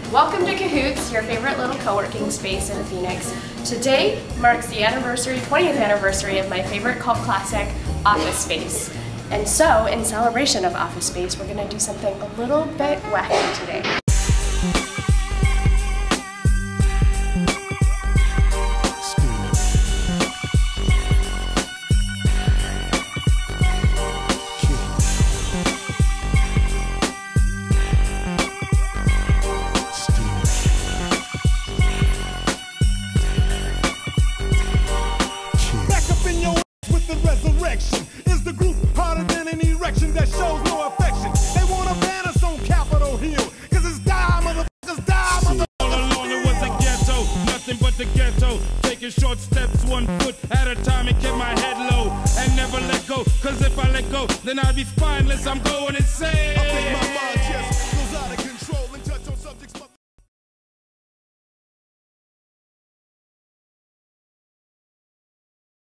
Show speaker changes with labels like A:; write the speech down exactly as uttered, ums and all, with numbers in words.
A: Welcome to COOHOOTS, your favorite little co-working space in Phoenix. Today marks the anniversary, twentieth anniversary of my favorite cult classic, Office Space. And so, in celebration of Office Space, we're going to do something a little bit wacky today.
B: Is the group harder than an erection that shows no affection? They want to ban us on Capitol Hill, cause it's die, motherfuckers, die, motherfuckers.
C: All along it was a ghetto, nothing but the ghetto. Taking short steps, one foot at a time and keep my head low and never let go. Cause if I let go, then I'll be spineless. I'm going insane.
B: I think my mind